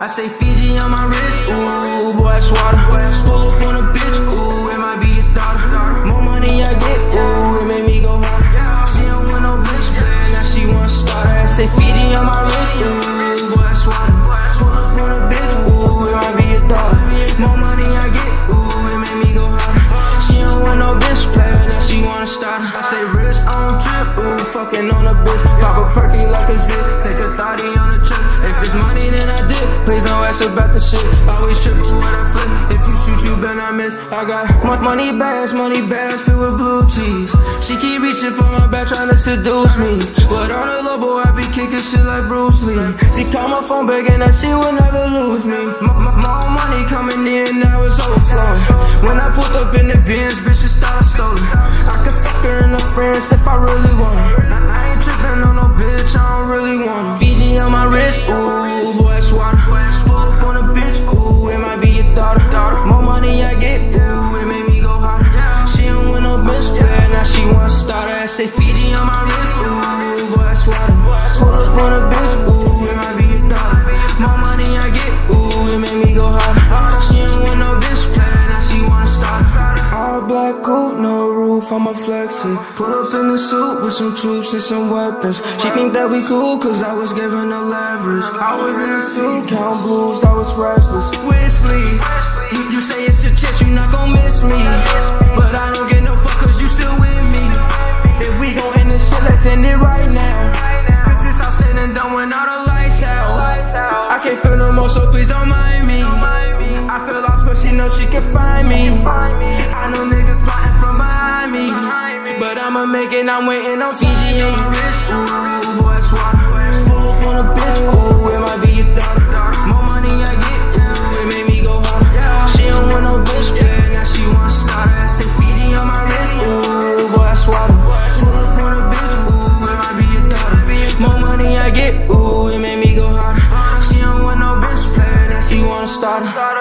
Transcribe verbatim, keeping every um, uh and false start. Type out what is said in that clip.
I say Fiji on my wrist, ooh, boy, that's water. Pull up on a bitch, ooh, it might be your daughter. More money I get, ooh, it made me go hard. She don't want no bitch, man, now she want starter. I say Fiji on my wrist, ooh, boy, that's water. Pull up on a bitch, ooh, it might be your daughter. More money I get, ooh, it made me go hard. She don't want no bitch, player, now she wanna start. I say wrist on trip, ooh, fucking on a bitch. Pop a perky like a zip, take a thotty on a trip. If it's money, then I dip. Please don't ask about the shit. Always triple when I flip. If you shoot, you better not miss. I got money bags, money bags filled with blue cheese. She keep reaching for my back, trying to seduce me. But on the low, boy, I be kicking shit like Bruce Lee. She call my phone begging that she will never lose me. More money coming in, now it's overflowing. When I pulled up in the Benz, bitches started stolen. I could fuck her and her friends if I really want it. I ain't tripping on no bitch, I don't really want it. Fiji on my wrist, ooh, boy, it's water. Pull up on a bitch, ooh, it might be your daughter. More money I get, ooh, it made me go harder. She don't want no bitch, bad, now she want starter. I say Fiji on my wrist, ooh, boy, it's water. Pull up on a bitch, ooh, it might be your daughter. More money I get, ooh, it made me go harder. She don't want no bitch, bad, now she want starter. All black coupe, no roof, I'ma flex it. Pull up in the suit with some troops and some weapons. She think that we cool, cause I was giving her leverage. I was in the stool, count blues, I was restless. Wish please, you, you say it's your chest, you not gon' miss me. But I don't get no fuck cause you still with me. If we gon' end this shit, let's end it right now. Cause it's all said and done when all the lights out. I can't feel no more, so please don't mind me. I feel lost, but she knows she can find me. I know niggas plotting from behind me, but I'ma make it, I'm waiting on Fiji on my wrist. Ooh, boy, it's water. Pull up on a bitch, ooh, it might be your daughter. More money I get, ooh, it made me go hard. She don't want no bitch, bad, now she want starter. I say Fiji on my wrist, ooh, boy, that's water. Pull up on a bitch, ooh, it might be your daughter. More money I get, ooh, it made me go hard. She don't want no bitch, bad, now she want starter.